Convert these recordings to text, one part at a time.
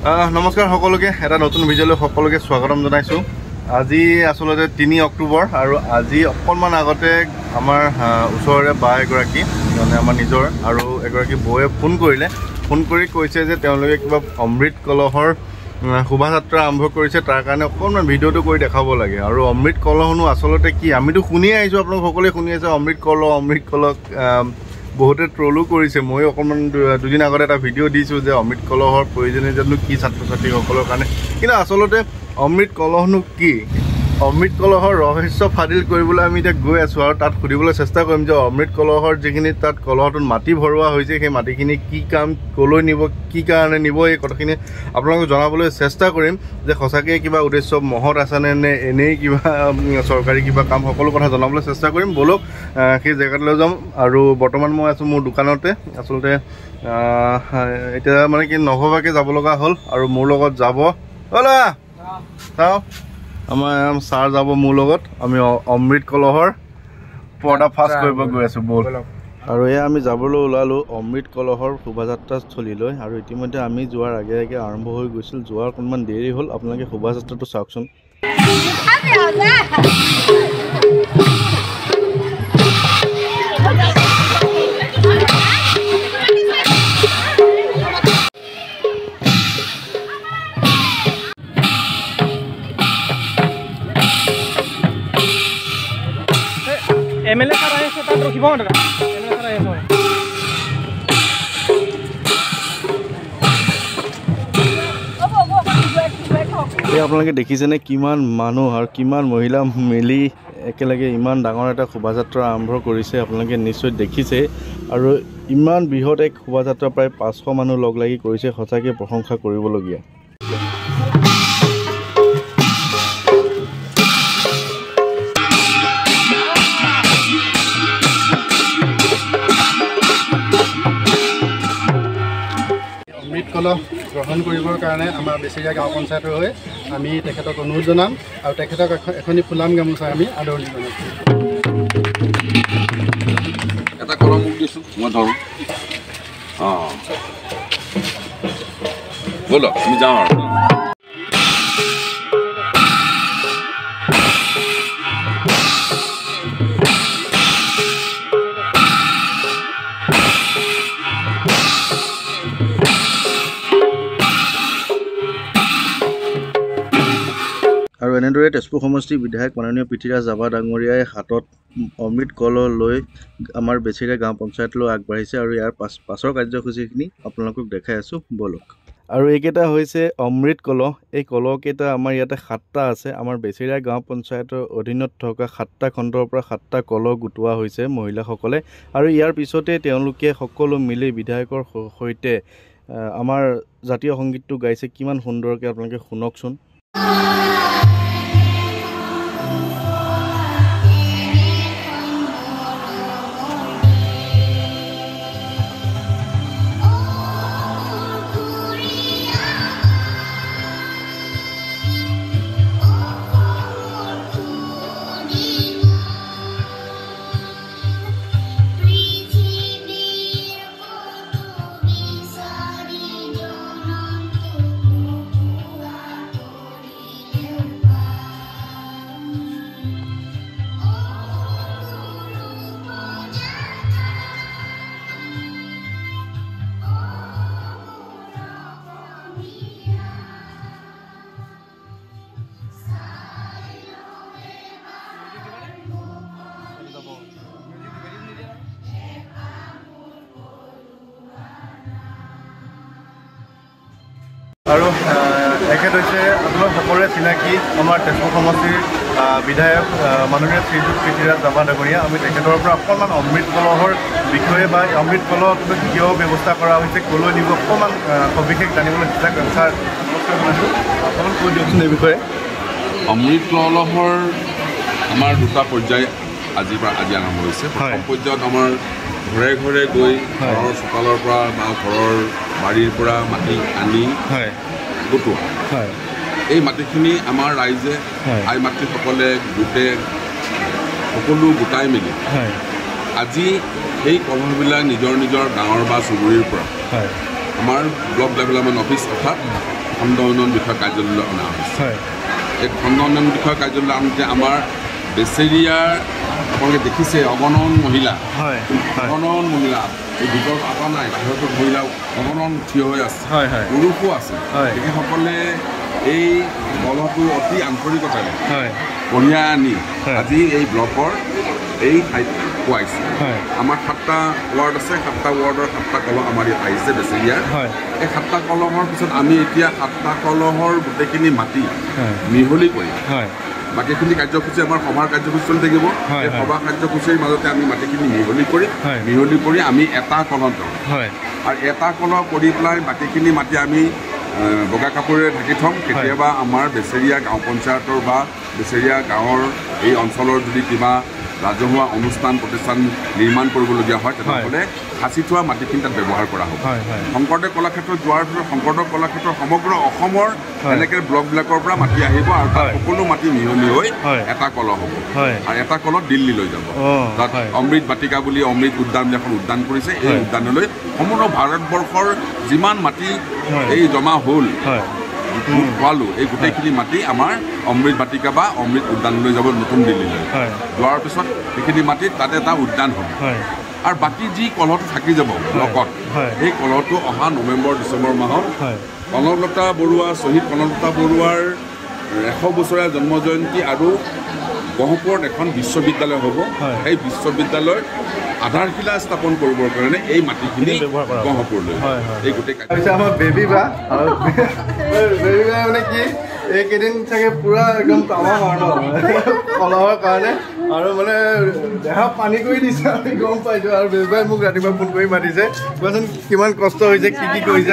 নমস্কাৰ সকলোকে এটা নতুন ভিডিঅ'লৈ সকলোকে স্বাগতম জনাইছোঁ। আজি আসলতে 3 অক্টোবৰ আৰু আজি অকণমান আগতে আমাৰ ওচৰৰে বা এগৰাকী মানে আমাৰ নিজৰ আৰু এগৰাকী বৌয়ে ফোন কৰি কৈছে যে তেওঁলোকে কিবা অমৃত কলহৰ শোভাযাত্ৰা আৰম্ভ কৰিছে, তাৰ কাৰণে অকণমান ভিডিঅ'টো কৰি দেখাব লাগে। আৰু অমৃত কলহনো আচলতে কি আমিতো শুনিয়ে আহিছোঁ, আপোনালোক সকলোৱে শুনি আছে অমৃত কলহ বহুতে ট্ৰলো কৰিছে। মই অকণমান দুদিন আগতে এটা ভিডিঅ' দিছোঁ যে অমৃত কলহৰ প্ৰয়োজনীয়তানো কি ছাত্ৰ ছাত্ৰীসকলৰ কাৰণে, কিন্তু আচলতে অমৃত কলহনো কি, অমৃত কলহৰ ৰহস্য ফাদিল কৰিবলৈ আমি এতিয়া গৈ আছোঁ আৰু তাত সুধিবলৈ চেষ্টা কৰিম যে অমৃত কলহৰ যিখিনি তাত কলহটোত মাটি ভৰোৱা হৈছে সেই মাটিখিনি কি কাম, ক'লৈ নিব, কি কাৰণে নিব, এই কথাখিনি আপোনালোকক জনাবলৈ চেষ্টা কৰিম যে সঁচাকৈ কিবা উদ্দেশ্য মহৎ আছেনে নে এনেই কিবা চৰকাৰী কিবা কাম, সকলো কথা জনাবলৈ চেষ্টা কৰিম। ব'লক সেই জেগাটোলৈ যাম। আৰু বৰ্তমান মই আছোঁ মোৰ দোকানতে। আচলতে এতিয়া মানে কি নভবাকৈ যাব লগা হ'ল আৰু মোৰ লগত যাব চাওঁ আমাৰ ছাৰ যাব মোৰ লগত। আমি অমৃত কলহৰ পৰ্দা ফাঁচ কৰিব গৈ আছোঁ ব'ল। আৰু এয়া আমি যাবলৈ ওলালোঁ অমৃত কলহৰ শোভাযাত্ৰাস্থলীলৈ। আৰু ইতিমধ্যে আমি যোৱাৰ আগে আগে আৰম্ভ হৈ গৈছিল, যোৱাৰ অকণমান দেৰি হ'ল। আপোনালোকে শোভাযাত্ৰাটো চাওকচোন। MLA sir ahe so tat rokhibo na MLA sir ahe so এই আপোনালোকে দেখিছেনে কিমান মানুহ আৰু কিমান মহিলা মিলি একেলগে ইমান ডাঙৰ এটা শোভাযাত্ৰা আৰম্ভ কৰিছে। আপোনালোকে নিশ্চয় দেখিছে। আৰু ইমান বৃহৎ এক শোভাযাত্ৰা প্ৰায় 500 মানুহ লগ লাগি কৰিছে, সঁচাকৈ প্ৰশংসা কৰিবলগীয়া। অমৃত কলহ গ্ৰহণ কৰিবৰ কাৰণে আমাৰ বেছিৰা গাঁও পঞ্চায়তৰ হৈ আমি তেখেতক অনুৰোধ জনাম আৰু তেখেতক এখনি ফুলাম গামোচা আমি আদৰণি জনাম। এটা কলম মোক দিছোঁ, মই ধৰোঁ। ব'লক আমি যাওঁ আৰু আৰু এনেদৰে তেজপুৰ সমষ্টিৰ বিধায়ক মাননীয় পৃথ্বীৰাজ ৰাভা ডাঙৰীয়াই হাতত অমৃত কলহ লৈ আমাৰ বেছিৰা গাঁও পঞ্চায়তলৈ আগবাঢ়িছে। আৰু ইয়াৰ পাছৰ কাৰ্যসূচীখিনি আপোনালোকক দেখাই আছোঁ ব'লক। আৰু এইকেইটা হৈছে অমৃত কলহ। এই কলহকেইটা আমাৰ ইয়াতে 7টা আছে। আমাৰ বেছিৰা গাঁও পঞ্চায়তৰ অধীনত থকা 7টা খণ্ডৰ পৰা 7টা কলহ গোটোৱা হৈছে মহিলাসকলে। আৰু ইয়াৰ পিছতে তেওঁলোকে সকলো মিলি বিধায়কৰ সৈতে আমাৰ জাতীয় সংগীতটো গাইছে। কিমান সুন্দৰকৈ আপোনালোকে শুনকচোন। আৰু এখেত হৈছে আপোনালোক সকলোৰে চিনাকি আমাৰ তেজপুৰ সমষ্টিৰ বিধায়ক মাননীয় শ্ৰীযুত পৃথ্বীৰাজ ৰাভা ডাঙৰীয়া। আমি তেখেতৰ পৰা অকণমান অমৃত কলহৰ বিষয়ে বা অমৃত কলহটো কিয় ব্যৱস্থা কৰা হৈছে, ক'লৈ নিব, অকণমান সবিশেষ জানিবলৈ চেষ্টা কৰিম। ছাৰ নমস্কাৰ জনাইছোঁ, অকণমান কৈ দিয়কচোন এই বিষয়ে। অমৃত কলহৰ আমাৰ 2টা পৰ্যায় আজি আৰম্ভ হৈছে। প্ৰথম পৰ্যায়ত আমাৰ ঘৰে ঘৰে গৈ ঘৰৰ চোতালৰ পৰা বা ঘৰৰ বাৰীৰ পৰা মাটি আনি গোটোৱা। এই মাটিখিনি আমাৰ ৰাইজে আই মাতৃসকলে সকলো গোটাই মেলি আজি সেই কলহবিলাক নিজৰ নিজৰ গাঁৱৰ বা চুবুৰীৰ পৰা আমাৰ ব্লক ডেভেলপমেণ্ট অফিচ অৰ্থাৎ খণ্ড উন্নয়ন বিষয়ক কাৰ্যালয়লৈ অনা হৈছে এই খণ্ড উন্নয়ন বিষয়ক কাৰ্যালয়লৈ আনোতে আমাৰ বেচেৰিয়াৰ আপোনালোকে দেখিছে অগণন মহিলা এই ভিতৰত আটা নাই বাহিৰতো মহিলা অগণন থিয় হৈ আছে পুৰুষো আছে তেখেতসকলে এই দলটো অতি আন্তৰিকতাৰে কঢ়িয়াই আনি আজি এই ব্লকৰ এই ঠাইত পোৱাইছে আমাৰ 7টা ৱাৰ্ড আছে 7টা ৱাৰ্ডৰ 7টা কলহ আমাৰ ইয়াত আহিছে বেচেৰিয়াৰ এই 7টা কলহৰ পিছত আমি এতিয়া 7টা কলহৰ গোটেইখিনি মাটি মিহলি কৰি বাকীখিনি কাৰ্যসূচী আমাৰ সভাৰ কাৰ্যসূচী চলি থাকিব এই সভা কাৰ্যসূচীৰ মাজতে আমি মাটিখিনি মিহলি কৰি আমি এটা কলহ দিওঁ আৰু এটা কলহ কৰি পেলাই বাকীখিনি মাটি আমি বগা কাপোৰেৰে ঢাকি থ'ম কেতিয়াবা আমাৰ বেচেৰিয়া গাঁও পঞ্চায়তৰ বা বেচেৰিয়া গাঁৱৰ এই অঞ্চলৰ যদি কিবা ৰাজহুৱা অনুষ্ঠান প্ৰতিষ্ঠান নিৰ্মাণ কৰিবলগীয়া হয় তেনেহ'লে সাঁচি থোৱা মাটিখিনি তাত ব্যৱহাৰ কৰা হ'ব শংকৰদেৱ কলাক্ষেত্ৰত যোৱাৰ পিছত শংকৰদেৱ কলাক্ষেত্ৰৰ সমগ্ৰ অসমৰ এনেকৈ ব্লকবিলাকৰ পৰা মাটি আহিব আৰু তাত সকলো মাটি মিহলি হৈ এটা কলহ হ'ব আৰু এটা কলহ দিল্লী লৈ যাব তাত অমৃত বাটিকা বুলি অমৃত উদ্যান এখন উদ্যান কৰিছে এই উদ্যানলৈ সমগ্ৰ ভাৰতবৰ্ষৰ যিমান মাটি এই জমা হ'ল খোৱালোঁ এই গোটেইখিনি মাটি আমাৰ অমৃত বাটিকা বা অমৃত উদ্যানলৈ যাব নতুন দিল্লীলৈ যোৱাৰ পিছত সেইখিনি মাটিত তাতে এটা উদ্যান হ'ব আৰু বাকী যি কলহটো থাকি যাব ব্লকত সেই কলহটো অহা নৱেম্বৰ ডিচেম্বৰ মাহত কনকলতা বৰুৱা শ্বহীদ কনকলতা বৰুৱাৰ 100 বছৰীয়া জন্ম জয়ন্তী আৰু গহপুৰত এখন বিশ্ববিদ্যালয় হ'ব সেই বিশ্ববিদ্যালয়ৰ আধাৰশিলা স্থাপন কৰিবৰ কাৰণে এই মাটিখিনি গহপুৰলৈ এই গোটেই আমাৰ বেবী বা মানে কি এইকেইদিন চাগে পুৰা একদম তামাম আৰু কলহৰ কাৰণে আৰু মানে দেহা পানী কৰি দিছে আমি গম পাইছোঁ আৰু বেবী বাই মোক ৰাতিপুৱা ফোন কৰি মাতিছে কোৱাচোন কিমান কষ্ট হৈছে কি কৰিছা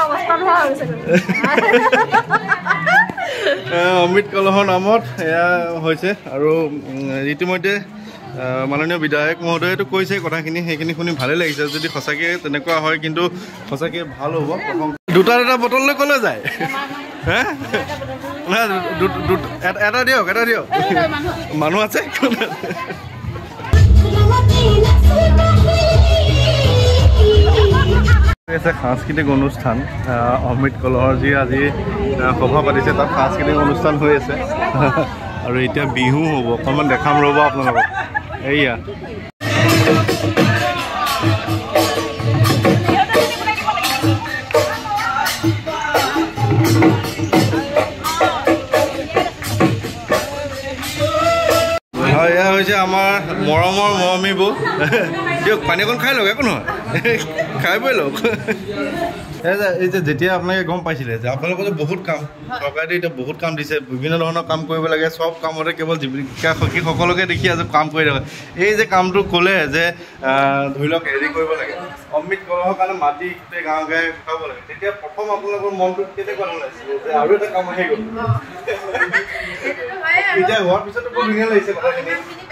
অমৃত কলহৰ নামত এয়া হৈছে আৰু ইতিমধ্যে মাননীয় বিধায়ক মহোদয়েতো কৈছে কথাখিনি সেইখিনি শুনি ভালে লাগিছে যদি সঁচাকৈ তেনেকুৱা হয় কিন্তু সঁচাকৈ ভাল হ'ব দুটা বটল লৈ ক'লৈ যায় হে এটা দিয়ক মানুহ আছে সাংস্কৃতিক অনুষ্ঠান অমৃত কলহৰ যি আজি সভা পাতিছে তাত সাংস্কৃতিক অনুষ্ঠান হৈ আছে আৰু এতিয়া বিহু হ'ব অকণমান দেখাম ৰ'ব আপোনালোকক এইয়া হয় এয়া হৈছে আমাৰ মৰমৰ মৰমী বৌ দিয়ক পানী অকণ খাই লওক একো নহয় খাই বৈ লওক এই যে যেতিয়া আপোনালোকে গম পাইছিলে যে আপোনালোকৰ যে বহুত কাম চৰকাৰে এতিয়া বহুত কাম দিছে বিভিন্ন ধৰণৰ কাম কৰিব লাগে চব কামতে কেৱল জীৱিকা সখীসকলকে দেখি আজি কাম কৰি থাকে এই যে কামটো ক'লে যে ধৰি লওক হেৰি কৰিব লাগে অমৃত কলহৰ কাৰণে মাটি গোটেই গাঁৱে গাঁৱে শুকাব লাগে তেতিয়া প্ৰথম আপোনালোকৰ মনটো কেনেকুৱা লাগিছিলে যে আৰু এটা কাম আহি গ'ল এতিয়া হোৱাৰ পিছতো বৰ ধুনীয়া লাগিছে কথাখিনি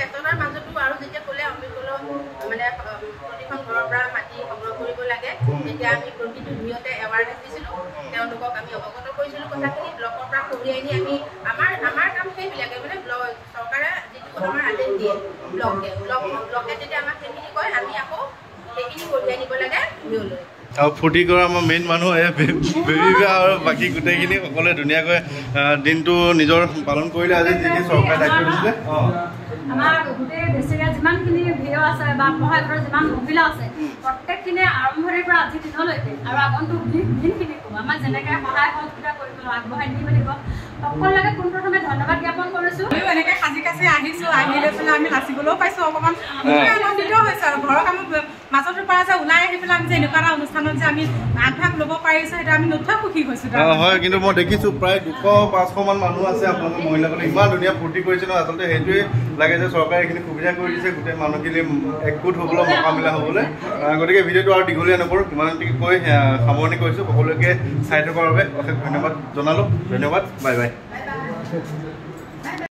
তেতিয়া আমি প্ৰতিটো ভিডিঅ'তে এৱাৰনেছ দিছিলোঁ তেওঁলোকক আমি অৱগত কৰিছিলোঁ কথাখিনি ব্লকৰ পৰা কঢ়িয়াই আনি আমি আমাৰ কাম সেইবিলাকে মানে চৰকাৰে যিটো আমাৰ আদেশ দিয়ে ব্লকে যেতিয়া আমাক সেইখিনি কয় আমি আকৌ সেইখিনি কঢ়িয়াই নিব লাগে ভিডিঅ'লৈ আৰু ফূৰ্তি কৰা আমাৰ মেইন মানুহ বেবী বা আৰু বাকী গোটেইখিনি সকলোৱে ধুনীয়াকৈ দিনটো নিজৰ পালন কৰিলে আজি যি চৰকাৰে দায়িত্ব দিছিলে আমাৰ গোটেই বেচেৰীয়া যিমানখিনি ভিডিঅ' আছে বা সহায়কৰ যিমান মহিলা আছে প্ৰত্যেকখিনিয়ে আৰম্ভণিৰ পৰা আজিৰ দিনলৈকে আৰু আগন্তুক দিনখিনি ক'ব আমাক যেনেকৈ সহায় সহযোগিতা কৰিবলৈ আগবঢ়াই নিব লাগিব সকলোকে পোনপ্ৰথমে ধন্যবাদ জ্ঞাপন কৰিছোঁ এনেকৈ সাজি কাচি আহিছোঁ আহি লৈ পেলাই আমি নাচিবলৈও পাইছোঁ অকণমান আনন্দিত হৈছোঁ আৰু ঘৰৰ কামত মাজৰ পৰা যে ওলাই আহি পেলাই আমি যে এনেকুৱা এটা অনুষ্ঠানত যে আমি আগভাগ ল'ব পাৰিছোঁ সেইটো আমি নথৈ সুখী হৈছোঁ হয় কিন্তু মই দেখিছোঁ প্ৰায় 200-500 মান মানুহ আছে আপোনালোকৰ মহিলাসকলে ইমান ধুনীয়া ফূৰ্তি কৰিছে ন আচলতে সেইটোৱে লাগে যে চৰকাৰে এইখিনি সুবিধা কৰি দিছে গোটেই মানুহখিনি একগোট হ'বলৈ মোকামিলা হ'বলৈ গতিকে ভিডিঅ'টো আৰু দীঘলীয়া নকৰোঁ কিমানটিকে কৈ সামৰণি কৰিছোঁ সকলোকে চাই থকাৰ বাবে অশেষ ধন্যবাদ জনালোঁ ধন্যবাদ বাই বাই